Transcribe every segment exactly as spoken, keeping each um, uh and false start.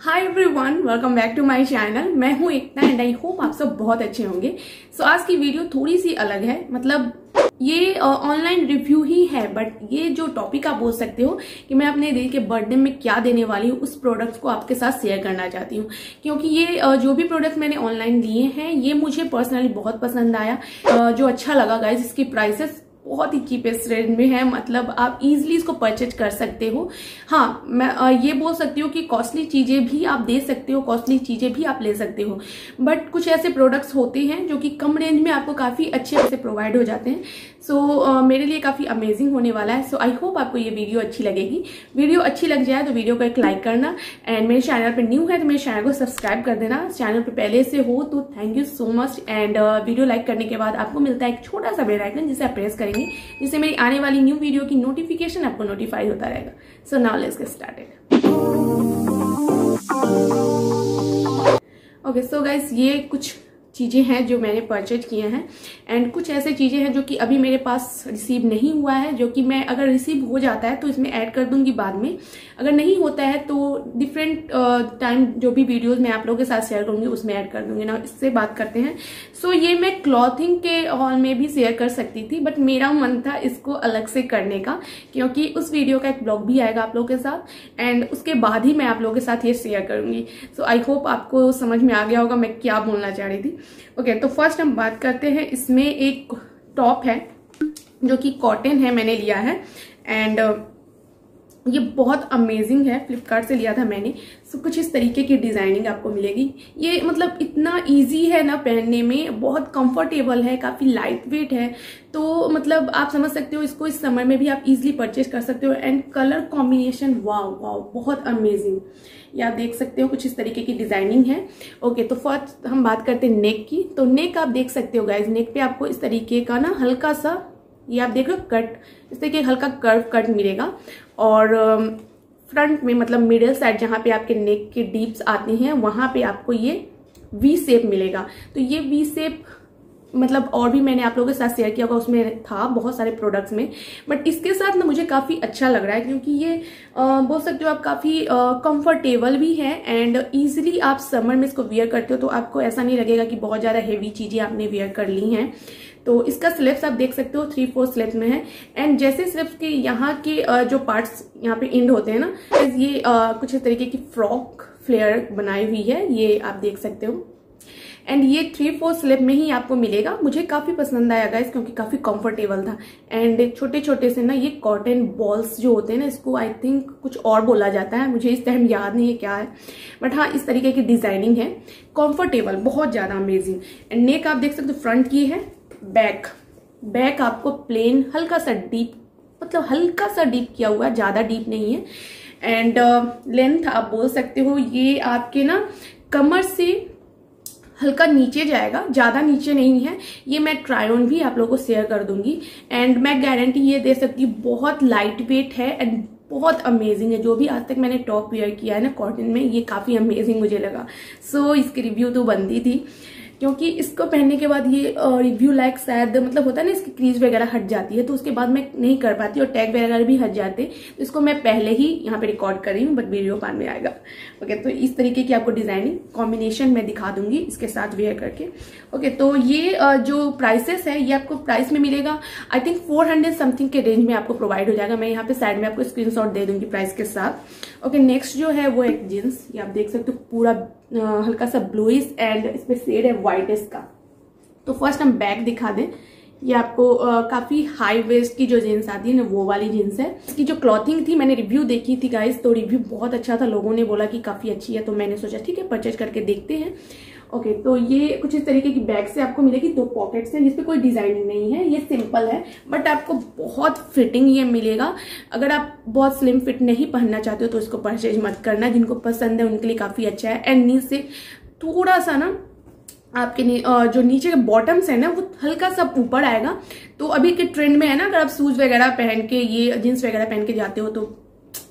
Hi everyone, welcome back to my channel. मैं हूं एकता and I hope आप सब बहुत अच्छे होंगे। सो so, आज की वीडियो थोड़ी सी अलग है, मतलब ये ऑनलाइन uh, रिव्यू ही है, बट ये जो टॉपिक आप बोल सकते हो कि मैं अपने दिल के बर्थडे में क्या देने वाली हूँ उस प्रोडक्ट्स को आपके साथ शेयर करना चाहती हूँ। क्योंकि ये uh, जो भी प्रोडक्ट्स मैंने ऑनलाइन लिए हैं ये मुझे पर्सनली बहुत पसंद आया। uh, जो अच्छा लगा गाइज, इसकी प्राइसेस बहुत ही चीपेस्ट रेंज में है, मतलब आप इजीली इसको परचेज कर सकते हो। हाँ, मैं ये बोल सकती हूँ कि कॉस्टली चीजें भी आप दे सकते हो, कॉस्टली चीजें भी आप ले सकते हो, बट कुछ ऐसे प्रोडक्ट्स होते हैं जो कि कम रेंज में आपको काफी अच्छे से प्रोवाइड हो जाते हैं। सो so, uh, मेरे लिए काफी अमेजिंग होने वाला है। सो आई होप आपको ये वीडियो अच्छी लगेगी। वीडियो अच्छी लग जाए तो वीडियो को एक लाइक करना, एंड मेरे चैनल पे न्यू है तो मेरे चैनल को सब्सक्राइब कर देना। चैनल पे पहले से हो तो thank you so much. And video like करने के बाद आपको मिलता है एक छोटा सा बेल आइकन जिसे आप प्रेस करेंगे, जिससे मेरी आने वाली न्यू वीडियो की नोटिफिकेशन आपको नोटिफाई होता रहेगा। So now let's get started. Okay, so guys, ये कुछ चीजें हैं जो मैंने परचेज किए हैं, एंड कुछ ऐसे चीजें हैं जो कि अभी मेरे पास रिसीव नहीं हुआ है, जो कि मैं अगर रिसीव हो जाता है तो इसमें ऐड कर दूंगी बाद में। अगर नहीं होता है तो डिफरेंट टाइम जो भी वीडियोस मैं आप लोगों के साथ शेयर करूंगी उसमें ऐड कर दूंगी ना। इससे बात करते हैं। सो so, ये मैं क्लॉथिंग के हॉल में भी शेयर कर सकती थी, बट मेरा मन था इसको अलग से करने का, क्योंकि उस वीडियो का एक ब्लॉग भी आएगा आप लोगों के साथ, एंड उसके बाद ही मैं आप लोगों के साथ ये शेयर करूंगी। सो आई होप आपको समझ में आ गया होगा मैं क्या बोलना चाह रही थी। ओके okay, तो फर्स्ट हम बात करते हैं। इसमें एक टॉप है जो कि कॉटन है, मैंने लिया है, एंड ये बहुत अमेजिंग है। फ्लिपकार्ट से लिया था मैंने। सो कुछ इस तरीके की डिजाइनिंग आपको मिलेगी। ये मतलब इतना इजी है ना पहनने में, बहुत कंफर्टेबल है, काफी लाइट वेट है। तो मतलब आप समझ सकते हो इसको इस समर में भी आप इजीली परचेज कर सकते हो। And colour combination wow wow बहुत अमेजिंग, ये आप देख सकते हो। कुछ इस तरीके की डिजाइनिंग है। ओके, तो फर्स्ट हम बात करते हैं नेक की। तो नेक आप देख सकते हो गाइज, नेक पे आपको इस तरीके का ना हल्का सा, ये आप देख लो कट, इस तरीके हल्का कर्व कट मिलेगा। और फ्रंट में मतलब मिडिल साइड जहां पे आपके नेक के डीप्स आती हैं वहां पे आपको ये वी शेप मिलेगा। तो ये वी शेप मतलब और भी मैंने आप लोगों के साथ शेयर किया होगा, उसमें था बहुत सारे प्रोडक्ट्स में, बट इसके साथ ना मुझे काफी अच्छा लग रहा है, क्योंकि ये आ, बोल सकते हो आप काफी कंफर्टेबल भी है, एंड इजीली आप समर में इसको वियर करते हो तो आपको ऐसा नहीं लगेगा कि बहुत ज्यादा हेवी चीजें आपने वियर कर ली हैं। तो इसका स्लिप्स आप देख सकते हो थ्री फोर स्लिप्स में है, एंड जैसे स्लिप्स के यहाँ के जो पार्ट्स यहाँ पे एंड होते हैं ना, ये आ, कुछ इस तरीके की फ्रॉक फ्लेयर बनाई हुई है, ये आप देख सकते हो। एंड ये थ्री फोर स्लिप में ही आपको मिलेगा। मुझे काफी पसंद आया गाइस, क्योंकि काफी कंफर्टेबल था। एंड छोटे छोटे से ना ये कॉटन बॉल्स जो होते हैं ना, इसको आई थिंक कुछ और बोला जाता है, मुझे इस टाइम याद नहीं है क्या है, बट हाँ इस तरीके की डिजाइनिंग है, कंफर्टेबल, बहुत ज्यादा अमेजिंग। एंड नेक आप देख सकते हो फ्रंट की है। बैक बैक आपको प्लेन हल्का सा डीप, मतलब हल्का सा डीप किया हुआ है, ज्यादा डीप नहीं है। एंड लेंथ आप बोल सकते हो ये आपके ना कमर से हल्का नीचे जाएगा, ज्यादा नीचे नहीं है। ये मैं ट्राई ऑन भी आप लोगों को शेयर कर दूंगी, एंड मैं गारंटी ये दे सकती हूँ बहुत लाइट वेट है एंड बहुत अमेजिंग है। जो भी आज तक मैंने टॉप वेयर किया है ना कॉटन में, ये काफी अमेजिंग मुझे लगा। सो so, इसकी रिव्यू तो बनती थी, क्योंकि इसको पहनने के बाद ये रिव्यू लाइक शायद मतलब होता है ना, इसकी क्रीज वगैरह हट जाती है तो उसके बाद मैं नहीं कर पाती, और टैग वगैरह भी हट जाते। तो इसको मैं पहले ही यहाँ पे रिकॉर्ड कर रही हूँ, बट वीडियो बाद में आएगा। ओके, तो इस तरीके की आपको डिजाइनिंग कॉम्बिनेशन में दिखा दूंगी इसके साथ वेयर करके। ओके, तो ये जो प्राइसेस है ये आपको प्राइस में मिलेगा I think four hundred something के रेंज में आपको प्रोवाइड हो जाएगा। मैं यहाँ पे साइड में आपको स्क्रीनशॉट दे दूंगी प्राइस के साथ। ओके, नेक्स्ट जो है वो एक जींस, ये आप देख सकते हो पूरा हल्का सा ब्लूइश, एंड इसमें शेड है व्हाइट इसका। तो फर्स्ट हम बैक दिखा दें। ये आपको आ, काफी हाई वेस्ट की जो जीन्स आती है ना वो वाली जीन्स है। इसकी जो क्लॉथिंग थी मैंने रिव्यू देखी थी गाइस, तो रिव्यू बहुत अच्छा था, लोगों ने बोला कि काफी अच्छी है, तो मैंने सोचा ठीक है परचेज करके देखते हैं। ओके, तो ये कुछ इस तरीके की बैग से आपको मिलेगी। दो पॉकेट्स हैं जिसपे कोई डिजाइनिंग नहीं है, ये सिंपल है, बट आपको बहुत फिटिंग ये मिलेगा। अगर आप बहुत स्लिम फिट नहीं पहनना चाहते हो तो इसको परचेज मत करना, जिनको पसंद है उनके लिए काफी अच्छा है। एंड नीचे थोड़ा सा ना आपके नी, जो नीचे के बॉटम्स है ना वो हल्का सा ऊपर आएगा। तो अभी के ट्रेंड में है ना, अगर आप शूज वगैरह पहन के ये जींस वगैरह पहन के जाते हो तो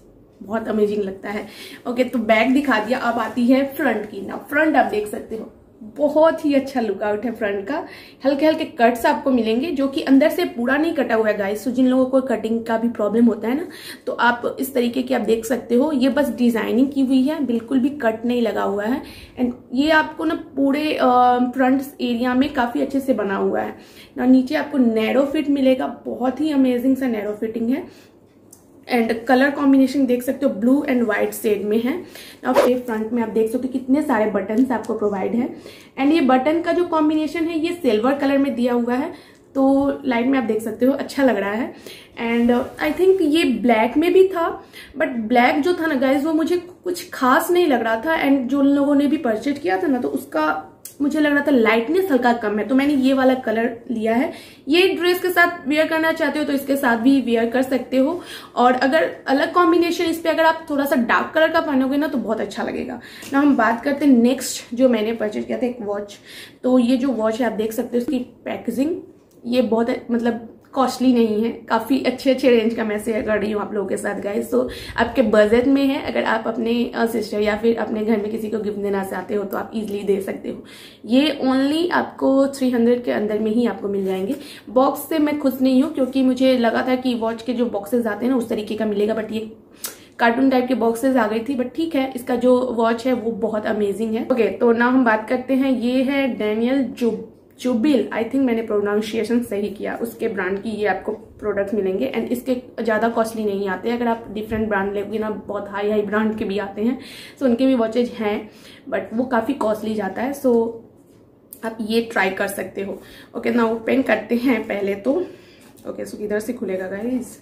बहुत अमेजिंग लगता है। ओके, तो बैक दिखा दिया, अब आती है फ्रंट की ना। फ्रंट आप देख सकते हो बहुत ही अच्छा लुकआउट है फ्रंट का। हल्के हल्के कट्स आपको मिलेंगे जो कि अंदर से पूरा नहीं कटा हुआ है गाइस। तो जिन लोगों को कटिंग का भी प्रॉब्लम होता है ना, तो आप इस तरीके की आप देख सकते हो। ये बस डिजाइनिंग की हुई है, बिल्कुल भी कट नहीं लगा हुआ है। एंड ये आपको ना पूरे फ्रंट एरिया में काफी अच्छे से बना हुआ है ना। नीचे आपको नैरो फिट मिलेगा, बहुत ही अमेजिंग सा नैरो फिटिंग है। एंड कलर कॉम्बिनेशन देख सकते हो ब्लू एंड व्हाइट शेड में है। अब ये फ्रंट में आप देख सकते हो कितने सारे बटन्स आपको प्रोवाइड है। एंड ये बटन का जो कॉम्बिनेशन है ये सिल्वर कलर में दिया हुआ है, तो लाइट में आप देख सकते हो अच्छा लग रहा है। एंड आई थिंक ये ब्लैक में भी था, बट ब्लैक जो था ना गाइज वो मुझे कुछ खास नहीं लग रहा था। एंड जो लोगों ने भी परचेज किया था ना, तो उसका मुझे लग रहा था लाइटनेस हल्का कम है, तो मैंने ये वाला कलर लिया है। ये ड्रेस के साथ वेयर करना चाहते हो तो इसके साथ भी वेयर कर सकते हो। और अगर अलग कॉम्बिनेशन इस पे अगर आप थोड़ा सा डार्क कलर का पहनोगे ना तो बहुत अच्छा लगेगा ना। हम बात करते हैं नेक्स्ट जो मैंने परचेज किया था, एक वॉच। तो ये जो वॉच है आप देख सकते हो इसकी पैकेजिंग, ये बहुत मतलब कॉस्टली नहीं है, काफी अच्छे अच्छे रेंज का मैं शेयर कर रही हूँ आप लोगों के साथ गाइस। तो आपके बजट में है, अगर आप अपने सिस्टर या फिर अपने घर में किसी को गिफ्ट देना चाहते हो तो आप इजीली दे सकते हो। ये ओनली आपको थ्री हंड्रेड के अंदर में ही आपको मिल जाएंगे। बॉक्स से मैं खुश नहीं हूँ क्योंकि मुझे लगा था कि वॉच के जो बॉक्सेस आते हैं ना उस तरीके का मिलेगा, बट ये कार्टून टाइप के बॉक्सेस आ गई थी। बट ठीक है, इसका जो वॉच है वो बहुत अमेजिंग है। ओके, तो ना हम बात करते हैं, ये है डैनियल जो जुबिल, आई थिंक मैंने प्रोनाउंसिएशन सही किया, उसके ब्रांड की ये आपको प्रोडक्ट मिलेंगे। एंड इसके ज़्यादा कॉस्टली नहीं आते। अगर आप डिफरेंट ब्रांड लेंगे ना, बहुत हाई हाई ब्रांड के भी आते हैं, सो उनके भी वॉचेज हैं, बट वो काफ़ी कॉस्टली जाता है। सो आप ये ट्राई कर सकते हो। ओके, ना ओपन करते हैं पहले तो। ओके, सो किधर से खुलेगा गाइस?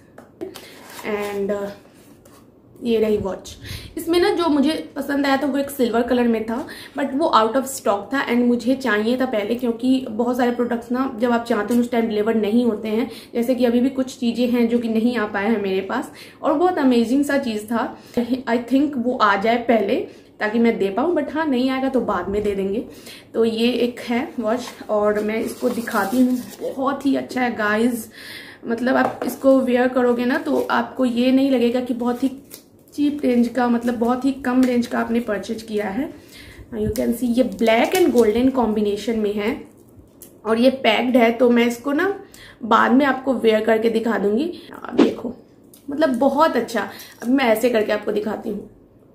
एंड ये रही वॉच। इसमें ना जो मुझे पसंद आया था वो एक सिल्वर कलर में था, बट वो आउट ऑफ स्टॉक था। एंड मुझे चाहिए था पहले, क्योंकि बहुत सारे प्रोडक्ट्स ना जब आप चाहते हो उस टाइम डिलीवर नहीं होते हैं। जैसे कि अभी भी कुछ चीजें हैं जो कि नहीं आ पाए हैं मेरे पास, और बहुत अमेजिंग सा चीज था। आई थिंक वो आ जाए पहले ताकि मैं दे पाऊँ, बट हाँ नहीं आएगा तो बाद में दे देंगे। तो ये एक है वॉच और मैं इसको दिखाती हूँ। बहुत ही अच्छा है गाइज, मतलब आप इसको वेयर करोगे ना तो आपको ये नहीं लगेगा कि बहुत ही चीप रेंज का, मतलब बहुत ही कम रेंज का आपने परचेज किया है। यू कैन सी ये ब्लैक एंड गोल्डन कॉम्बिनेशन में है और ये पैक्ड है। तो मैं इसको ना बाद में आपको वेयर करके दिखा दूंगी। आप देखो, मतलब बहुत अच्छा। अब मैं ऐसे करके आपको दिखाती हूँ।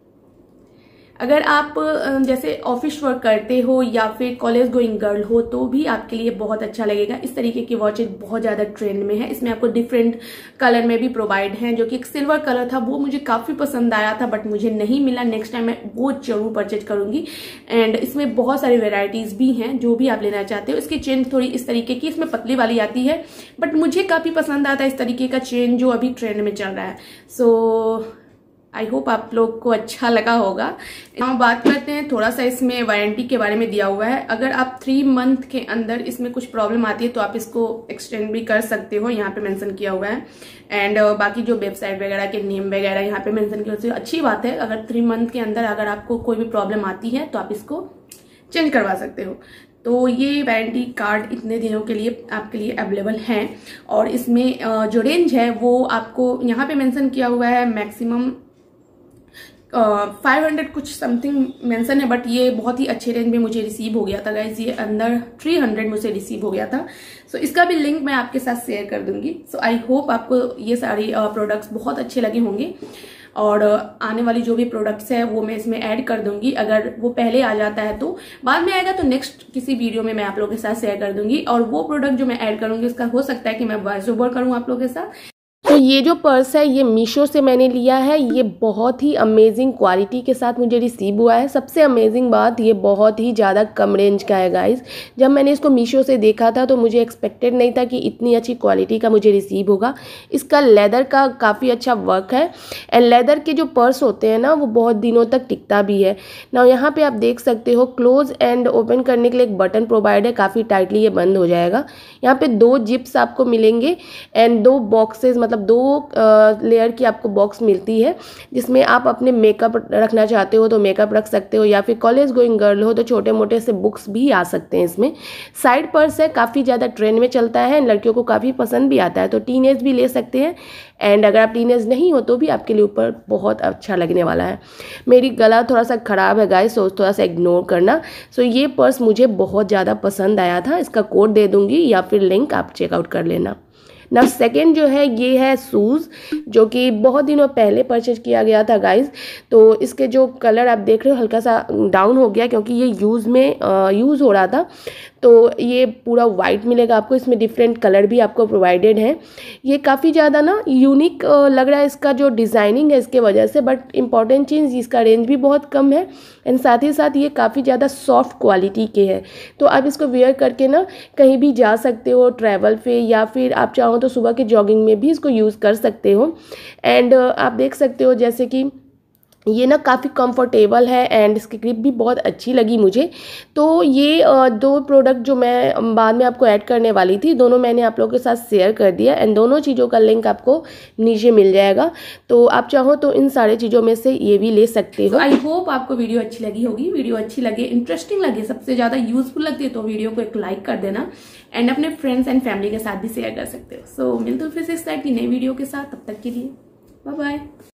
अगर आप जैसे ऑफिस वर्क करते हो या फिर कॉलेज गोइंग गर्ल हो तो भी आपके लिए बहुत अच्छा लगेगा। इस तरीके की वॉचेज बहुत ज्यादा ट्रेंड में है। इसमें आपको डिफरेंट कलर में भी प्रोवाइड हैं, जो कि एक सिल्वर कलर था वो मुझे काफी पसंद आया था, बट मुझे नहीं मिला। नेक्स्ट टाइम मैं वो जरूर परचेज करूंगी। एंड इसमें बहुत सारी वेराइटीज भी हैं जो भी आप लेना चाहते हो। इसकी चेन थोड़ी इस तरीके की, इसमें पतली वाली आती है, बट मुझे काफी पसंद आता है इस तरीके का चेन जो अभी ट्रेंड में चल रहा है। सो आई होप आप लोग को अच्छा लगा होगा। हम बात करते हैं थोड़ा सा इसमें वारंटी के बारे में दिया हुआ है। अगर आप थ्री मंथ के अंदर इसमें कुछ प्रॉब्लम आती है तो आप इसको एक्सटेंड भी कर सकते हो, यहाँ पे मेंशन किया हुआ है। एंड uh, बाकी जो वेबसाइट वगैरह के नेम वगैरह यहाँ पे मेंशन किया हुआ है। अच्छी बात है, अगर थ्री मंथ के अंदर अगर आपको कोई भी प्रॉब्लम आती है तो आप इसको चेंज करवा सकते हो। तो ये वारंटी कार्ड इतने दिनों के लिए आपके लिए अवेलेबल है। और इसमें uh, जो रेंज है वो आपको यहाँ पे मेंशन किया हुआ है, मैक्सिमम फाइव हंड्रेड कुछ समथिंग मेंशन है, बट ये बहुत ही अच्छे रेंज में मुझे रिसीव हो गया था गाइज। ये अंदर थ्री हंड्रेड मुझे रिसीव हो गया था। सो so, इसका भी लिंक मैं आपके साथ शेयर कर दूंगी। सो आई होप आपको ये सारी प्रोडक्ट्स uh, बहुत अच्छे लगे होंगे। और uh, आने वाली जो भी प्रोडक्ट्स है वो मैं इसमें ऐड कर दूंगी। अगर वो पहले आ जाता है तो बाद में आएगा तो नेक्स्ट किसी वीडियो में मैं आप लोगों के साथ शेयर कर दूंगी। और वो प्रोडक्ट जो मैं ऐड करूंगी उसका हो सकता है कि मैं वॉइस ओवर करूँ आप लोगों के साथ। तो ये जो पर्स है ये मीशो से मैंने लिया है। ये बहुत ही अमेजिंग क्वालिटी के साथ मुझे रिसीव हुआ है। सबसे अमेजिंग बात, ये बहुत ही ज़्यादा कम रेंज का है गाइस। जब मैंने इसको मीशो से देखा था तो मुझे एक्सपेक्टेड नहीं था कि इतनी अच्छी क्वालिटी का मुझे रिसीव होगा। इसका लेदर का काफ़ी अच्छा वर्क है। एंड लेदर के जो पर्स होते हैं ना वो बहुत दिनों तक टिकता भी है ना। यहाँ पर आप देख सकते हो क्लोज एंड ओपन करने के लिए एक बटन प्रोवाइड है, काफ़ी टाइटली ये बंद हो जाएगा। यहाँ पर दो जिप्स आपको मिलेंगे एंड दो बॉक्सेज, मतलब मतलब दो लेयर की आपको बॉक्स मिलती है, जिसमें आप अपने मेकअप रखना चाहते हो तो मेकअप रख सकते हो, या फिर कॉलेज गोइंग गर्ल हो तो छोटे मोटे से बुक्स भी आ सकते हैं इसमें। साइड पर्स है, काफ़ी ज़्यादा ट्रेंड में चलता है, लड़कियों को काफ़ी पसंद भी आता है, तो टीनेज भी ले सकते हैं। एंड अगर आप टीनेज नहीं हो तो भी आपके लिए ऊपर बहुत अच्छा लगने वाला है। मेरी गला थोड़ा सा ख़राब है गाइस, सो थोड़ा सा इग्नोर करना। सो ये पर्स मुझे बहुत ज़्यादा पसंद आया था, इसका कोड दे दूँगी या फिर लिंक आप चेकआउट कर लेना। ना सेकेंड जो है ये है शूज़, जो कि बहुत दिनों पहले परचेज किया गया था गाइस। तो इसके जो कलर आप देख रहे हो हल्का सा डाउन हो गया, क्योंकि ये यूज़ में यूज़ हो रहा था। तो ये पूरा वाइट मिलेगा आपको, इसमें डिफरेंट कलर भी आपको प्रोवाइडेड है। ये काफ़ी ज़्यादा ना यूनिक लग रहा है इसका जो डिज़ाइनिंग है इसके वजह से, बट इम्पॉर्टेंट चीज़ इसका रेंज भी बहुत कम है एंड साथ ही साथ ये काफ़ी ज़्यादा सॉफ्ट क्वालिटी के है। तो आप इसको वेयर करके ना कहीं भी जा सकते हो ट्रैवल पे, या फिर आप चाहो तो सुबह के जॉगिंग में भी इसको यूज़ कर सकते हो। एंड आप देख सकते हो जैसे कि ये ना काफ़ी कंफर्टेबल है एंड इसकी ग्रिप भी बहुत अच्छी लगी मुझे। तो ये दो प्रोडक्ट जो मैं बाद में आपको ऐड करने वाली थी, दोनों मैंने आप लोगों के साथ शेयर कर दिया एंड दोनों चीज़ों का लिंक आपको नीचे मिल जाएगा। तो आप चाहो तो इन सारे चीज़ों में से ये भी ले सकते हो। आई होप आपको वीडियो अच्छी लगी होगी। वीडियो अच्छी लगे, इंटरेस्टिंग लगे, सबसे ज़्यादा यूजफुल लगती है तो वीडियो को एक लाइक कर देना एंड अपने फ्रेंड्स एंड फैमिली के साथ भी शेयर कर सकते हो। सो मिलते हो फिर से इस टाइप की नई वीडियो के साथ, तब तक के लिए बाय बाय।